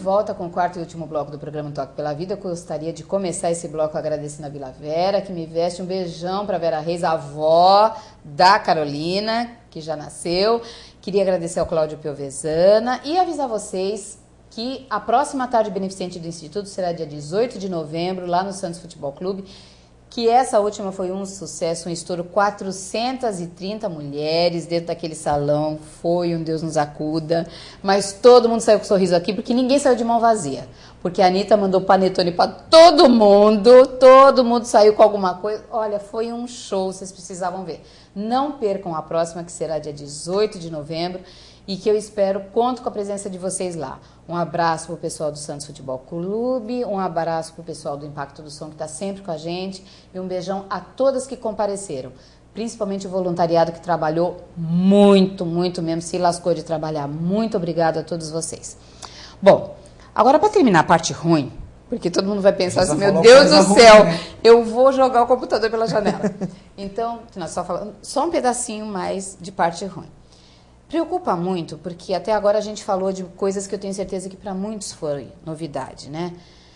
volta com o quarto e último bloco do programa Toque pela Vida. Eu gostaria de começar esse bloco agradecendo a Vila Vera, que me veste. Um beijão para Vera Reis, a avó da Carolina, que já nasceu. Queria agradecer ao Cláudio Piovesana e avisar vocês que a próxima tarde beneficente do Instituto será dia 18 de novembro, lá no Santos Futebol Clube. Que essa última foi um sucesso, um estouro, 430 mulheres dentro daquele salão, foi um Deus nos acuda, mas todo mundo saiu com sorriso aqui, porque ninguém saiu de mão vazia, porque a Anitta mandou panetone para todo mundo saiu com alguma coisa, olha, foi um show, vocês precisavam ver. Não percam a próxima, que será dia 18 de novembro, e que eu espero, conto com a presença de vocês lá. Um abraço para o pessoal do Santos Futebol Clube, um abraço para o pessoal do Impacto do Som, que está sempre com a gente, e um beijão a todas que compareceram, principalmente o voluntariado que trabalhou muito mesmo, se lascou de trabalhar. Muito obrigada a todos vocês. Bom, agora para terminar a parte ruim, porque todo mundo vai pensar assim, meu Deus do céu, eu vou jogar o computador pela janela. Então, nós só um pedacinho mais de parte ruim. Preocupa muito, porque até agora a gente falou de coisas que eu tenho certeza que para muitos foi novidade, né?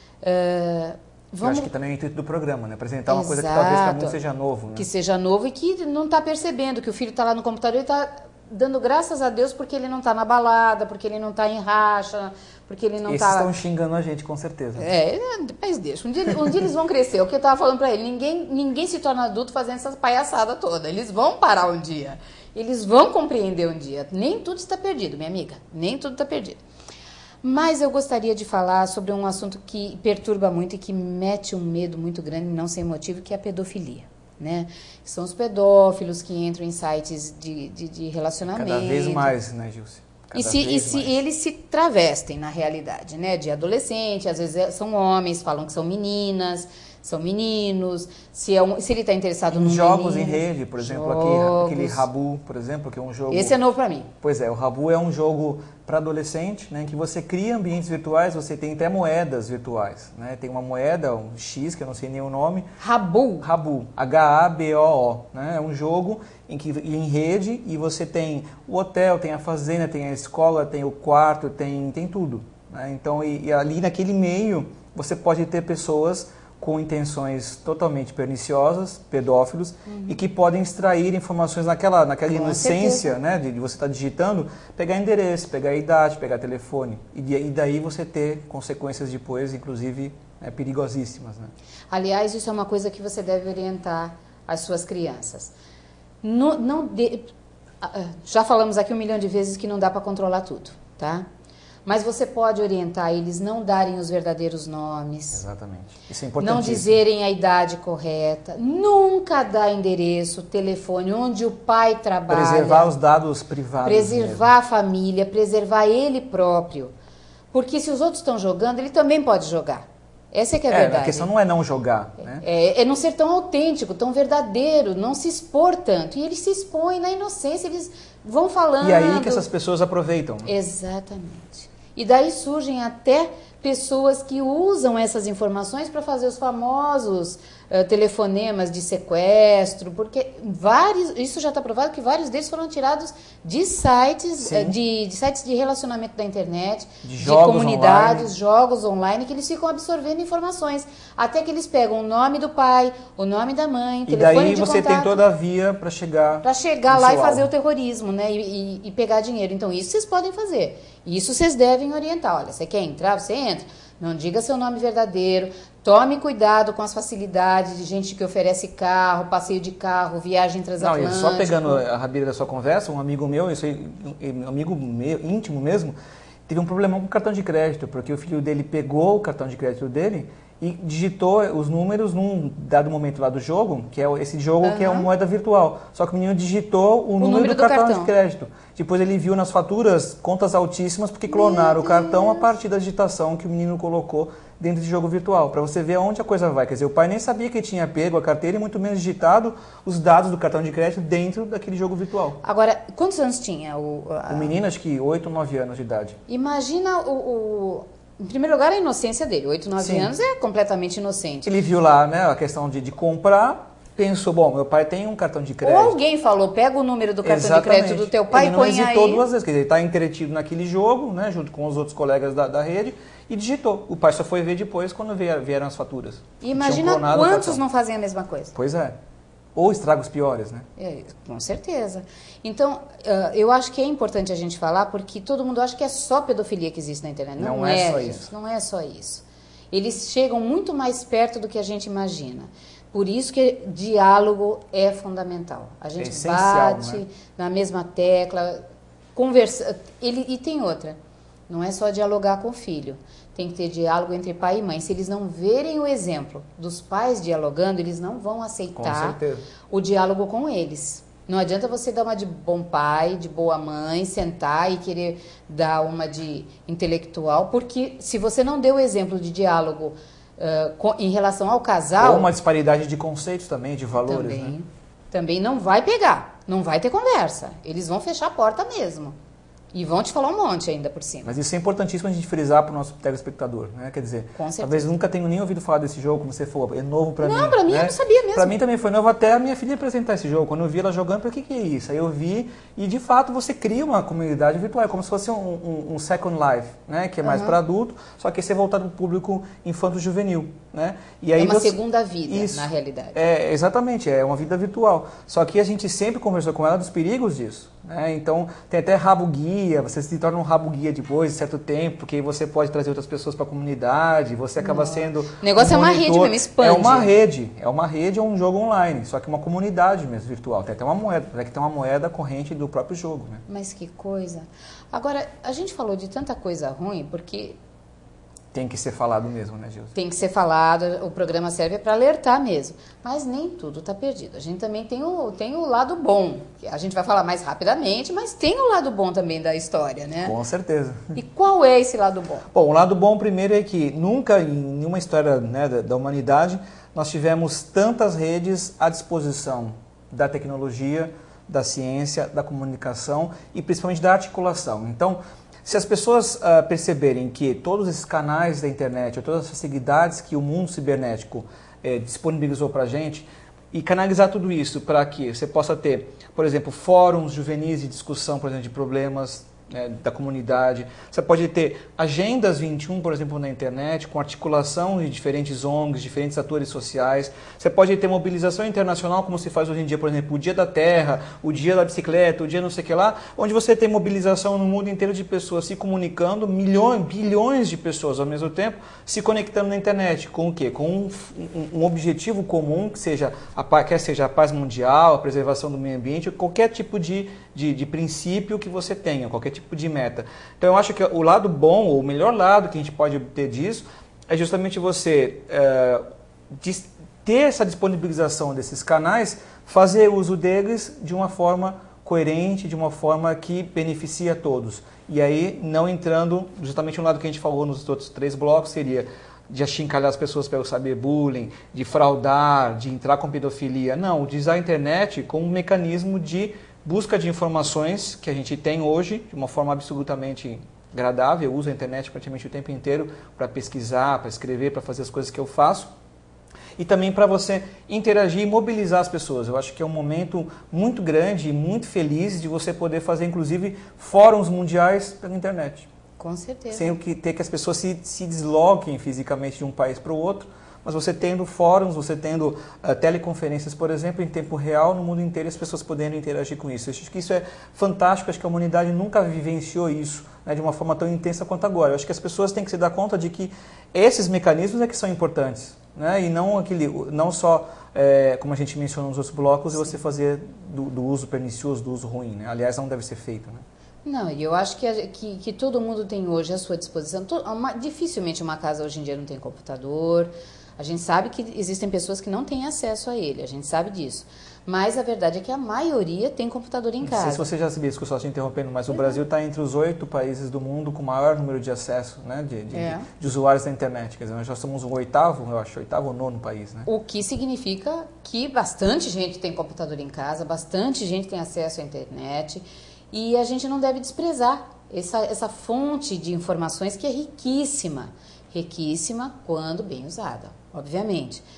Eu acho que também é o intuito do programa, né? Apresentar uma coisa que talvez para muitos seja novo, né? Que seja novo e que não está percebendo, que o filho está lá no computador e está dando graças a Deus porque ele não está na balada, porque ele não está em racha, porque ele não está... Esses estão xingando a gente, com certeza. Mas deixa. Um dia eles vão crescer. O que eu estava falando para ele, ninguém se torna adulto fazendo essa palhaçada toda. Eles vão parar um dia. Eles vão compreender um dia. Nem tudo está perdido, minha amiga. Nem tudo está perdido. Mas eu gostaria de falar sobre um assunto que perturba muito e que mete um medo muito grande, não sem motivo, que é a pedofilia. Né? São os pedófilos que entram em sites de relacionamento. Cada vez mais, né, Gilce? Eles se travestem, na realidade, né? De adolescente, às vezes são homens, falam que são meninas, são meninos, se ele está interessado em jogos menino, em rede, por exemplo, aquele Rabu, por exemplo, que é um jogo... Esse é novo para mim. Pois é, o Rabu é um jogo para adolescente, né, que você cria ambientes virtuais, você tem até moedas virtuais, né? Tem uma moeda, um X, que eu não sei nem o nome. Rabu, H-A-B-O-O, né? É um jogo em rede, e você tem o hotel, tem a fazenda, tem a escola, tem o quarto, tem tudo, né? Então, e ali naquele meio, você pode ter pessoas com intenções totalmente perniciosas, pedófilos, e que podem extrair informações naquela inocência, né, de você estar digitando, pegar endereço, pegar idade, pegar telefone, e daí você ter consequências depois, inclusive, perigosíssimas. Né? Aliás, isso é uma coisa que você deve orientar as suas crianças. Já falamos aqui 1 milhão de vezes que não dá para controlar tudo, tá? Mas você pode orientar eles não darem os verdadeiros nomes. Exatamente. Isso é importante. Não dizerem a idade correta. Nunca dar endereço, telefone, onde o pai trabalha. Preservar os dados privados. Preservar a família, preservar ele próprio. Porque se os outros estão jogando, ele também pode jogar. Essa é que é a verdade. A questão não é não jogar. Né? É não ser tão autêntico, tão verdadeiro, não se expor tanto. E eles se expõem na inocência, eles vão falando. E aí que essas pessoas aproveitam. Né? Exatamente. E daí surgem até pessoas que usam essas informações para fazer os famosos telefonemas de sequestro, porque isso já está provado que vários deles foram tirados de sites, de sites de relacionamento da internet, de comunidades, online. Jogos online, que eles ficam absorvendo informações, até que eles pegam o nome do pai, o nome da mãe, telefone de contato. E daí você tem toda a via para chegar lá e fazer o terrorismo, né, e pegar dinheiro. Então isso vocês podem fazer, isso vocês devem orientar. Olha, você quer entrar, você entra. Não diga seu nome verdadeiro, tome cuidado com as facilidades de gente que oferece carro, passeio de carro, viagem transatlântica. Não, só pegando a rabeira da sua conversa, um amigo meu, um amigo meu, íntimo mesmo, teve um problemão com o cartão de crédito, porque o filho dele pegou o cartão de crédito dele e digitou os números num dado momento lá do jogo, que é esse jogo que é uma moeda virtual. Só que o menino digitou o número do cartão de crédito. Depois ele viu nas faturas contas altíssimas, porque clonaram o cartão a partir da digitação que o menino colocou dentro de jogo virtual, para você ver aonde a coisa vai. Quer dizer, o pai nem sabia que ele tinha pego a carteira e muito menos digitado os dados do cartão de crédito dentro daquele jogo virtual. Agora, quantos anos tinha o menino? Acho que 8 ou 9 anos de idade. Imagina em primeiro lugar, a inocência dele. 8, 9 anos é completamente inocente. Ele viu lá, né, a questão de comprar, pensou, bom, meu pai tem um cartão de Ou crédito. alguém falou, pega o número do cartão de crédito do teu pai e põe aí. Ele não hesitou duas vezes, quer dizer, ele está entretido naquele jogo, né, junto com os outros colegas da rede, e digitou. O pai só foi ver depois quando vieram as faturas. E imagina quantos não fazem a mesma coisa. Pois é. Ou estragos piores, né? Com certeza. Então, eu acho que é importante a gente falar, porque todo mundo acha que é só pedofilia que existe na internet. Não é só isso. Não é só isso. Eles chegam muito mais perto do que a gente imagina. Por isso que diálogo é fundamental. A gente bate na mesma tecla, conversa. E tem outra. Não é só dialogar com o filho. Tem que ter diálogo entre pai e mãe. Se eles não verem o exemplo dos pais dialogando, eles não vão aceitar o diálogo com eles. Não adianta você dar uma de bom pai, de boa mãe, sentar e querer dar uma de intelectual, porque se você não deu o exemplo de diálogo em relação ao casal... Ou uma disparidade de conceitos também, de valores, né? Também não vai pegar, não vai ter conversa. Eles vão fechar a porta mesmo. E vão te falar um monte ainda por cima. Mas isso é importantíssimo a gente frisar para o nosso telespectador, né? Quer dizer, talvez nunca tenha nem ouvido falar desse jogo, como você falou, é novo para mim. Não, para mim eu não sabia mesmo. Para mim também foi novo até a minha filha apresentar esse jogo. Quando eu vi ela jogando, eu falei, o que é isso? Aí eu vi e de fato você cria uma comunidade virtual, é como se fosse um Second Life, né? Que é mais para adulto, só que esse é voltado para o público infanto-juvenil, né? E aí é uma segunda vida, na realidade. Exatamente, é uma vida virtual. Só que a gente sempre conversou com ela dos perigos disso. Então, tem até rabo guia, você se torna um rabo guia depois de certo tempo, porque aí você pode trazer outras pessoas para a comunidade, você acaba sendo... O negócio é uma rede mesmo, expande. É uma rede ou um jogo online, só que uma comunidade mesmo virtual. Tem até uma moeda, que tem uma moeda corrente do próprio jogo, né? Mas que coisa. Agora, a gente falou de tanta coisa ruim, porque... Tem que ser falado mesmo, né, Gilson? Tem que ser falado, o programa serve para alertar mesmo. Mas nem tudo está perdido. A gente também tem o lado bom. A gente vai falar mais rapidamente, mas tem o lado bom também da história, né? Com certeza. E qual é esse lado bom? Bom, o lado bom primeiro é que nunca em nenhuma história, né, da humanidade nós tivemos tantas redes à disposição da tecnologia, da ciência, da comunicação e principalmente da articulação. Então, se as pessoas perceberem que todos esses canais da internet, ou todas as facilidades que o mundo cibernético disponibilizou para a gente, e canalizar tudo isso para que você possa ter, por exemplo, fóruns juvenis de discussão, por exemplo, de problemas da comunidade. Você pode ter agendas 21, por exemplo, na internet, com articulação de diferentes ONGs, diferentes atores sociais. Você pode ter mobilização internacional, como se faz hoje em dia, por exemplo, o Dia da Terra, o Dia da Bicicleta, o Dia não sei o que lá, onde você tem mobilização no mundo inteiro de pessoas se comunicando, bilhões de pessoas ao mesmo tempo, se conectando na internet. Com o quê? Com um objetivo comum, que seja quer seja a paz mundial, a preservação do meio ambiente, qualquer tipo de princípio que você tenha, qualquer tipo de meta. Então eu acho que o lado bom, ou o melhor lado que a gente pode obter disso, é justamente você ter essa disponibilização desses canais, fazer uso deles de uma forma coerente, de uma forma que beneficie a todos. E aí não entrando, justamente no lado que a gente falou nos outros 3 blocos, seria de achincalhar as pessoas pelo cyberbullying, de fraudar, de entrar com pedofilia. Não, utilizar a internet como um mecanismo de busca de informações que a gente tem hoje, de uma forma absolutamente agradável. Eu uso a internet praticamente o tempo inteiro para pesquisar, para escrever, para fazer as coisas que eu faço. E também para você interagir e mobilizar as pessoas. Eu acho que é um momento muito grande e muito feliz de você poder fazer, inclusive, fóruns mundiais pela internet. Com certeza. Sem ter que as pessoas se desloquem fisicamente de um país para o outro, mas você tendo fóruns, você tendo teleconferências, por exemplo, em tempo real no mundo inteiro, as pessoas podendo interagir com isso. Eu acho que isso é fantástico, acho que a humanidade nunca vivenciou isso, né, de uma forma tão intensa quanto agora. Eu acho que as pessoas têm que se dar conta de que esses mecanismos é que são importantes, né, e não só, como a gente mencionou nos outros blocos, você fazer do uso pernicioso, do uso ruim. Né? Aliás, não deve ser feito. Né? Não, e eu acho que todo mundo tem hoje à sua disposição. Dificilmente uma casa hoje em dia não tem computador. A gente sabe que existem pessoas que não têm acesso a ele, a gente sabe disso. Mas a verdade é que a maioria tem computador em casa. Não sei se você já sabia isso, que eu só estou interrompendo, mas o Brasil está entre os 8 países do mundo com o maior número de acesso, né, de usuários da internet. Quer dizer, nós já somos o 8º, eu acho, 8º ou 9º país. Né? O que significa que bastante gente tem computador em casa, bastante gente tem acesso à internet. E a gente não deve desprezar essa fonte de informações que é riquíssima. Riquíssima quando bem usada, obviamente.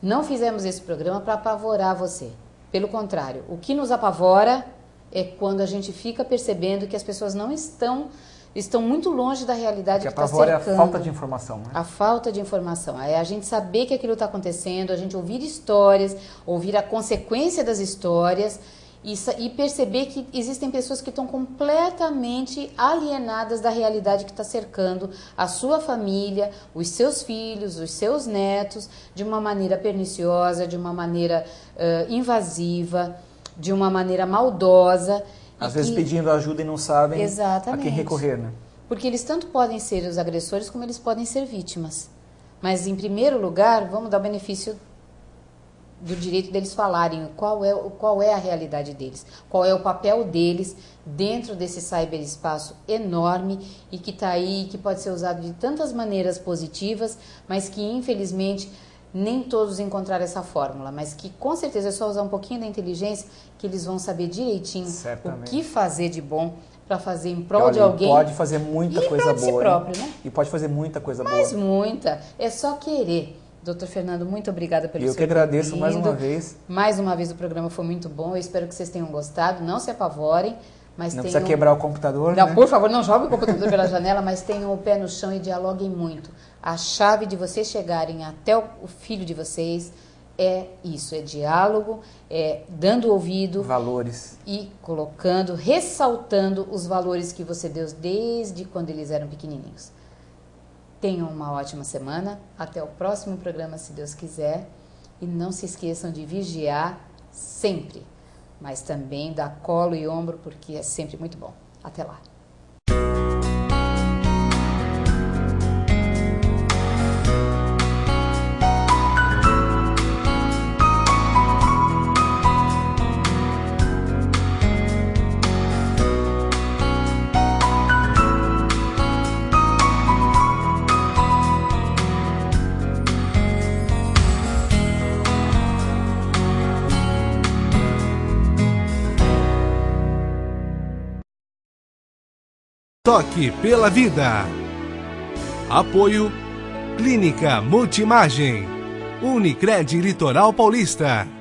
Não fizemos esse programa para apavorar você. Pelo contrário, o que nos apavora é quando a gente fica percebendo que as pessoas não estão muito longe da realidade que está cercando. É a falta de informação, né? A falta de informação. É a gente saber que aquilo está acontecendo, a gente ouvir histórias, ouvir a consequência das histórias e perceber que existem pessoas que estão completamente alienadas da realidade que está cercando a sua família, os seus filhos, os seus netos, de uma maneira perniciosa, de uma maneira invasiva, de uma maneira maldosa. Às vezes pedindo ajuda e não sabem Exatamente. a quem recorrer, né? Porque eles tanto podem ser os agressores como eles podem ser vítimas. Mas, em primeiro lugar, vamos dar o benefício do direito deles falarem qual é a realidade deles, qual é o papel deles dentro desse cyberespaço enorme e que está aí, que pode ser usado de tantas maneiras positivas, mas que, infelizmente, nem todos encontraram essa fórmula, mas que com certeza é só usar um pouquinho da inteligência que eles vão saber direitinho o que fazer de bom para fazer em prol de alguém. Pode fazer muita coisa boa. Si próprio, né? E pode fazer muita coisa boa. Mas muita. É só querer. Doutor Fernando, muito obrigada pelo seu Eu que agradeço mais uma vez. Mais uma vez o programa foi muito bom. Eu espero que vocês tenham gostado. Não se apavorem. Mas não precisa quebrar o computador, não, né? Por favor, não jogue o computador pela janela, mas tenham o pé no chão e dialoguem muito. A chave de vocês chegarem até o filho de vocês é isso, é diálogo, é dando ouvido. Valores. E colocando, ressaltando os valores que você deu desde quando eles eram pequenininhos. Tenham uma ótima semana. Até o próximo programa, se Deus quiser. E não se esqueçam de vigiar sempre. Mas também dar colo e ombro, porque é sempre muito bom. Até lá. Toque pela vida. Apoio Clínica Multimagem. Unicred Litoral Paulista.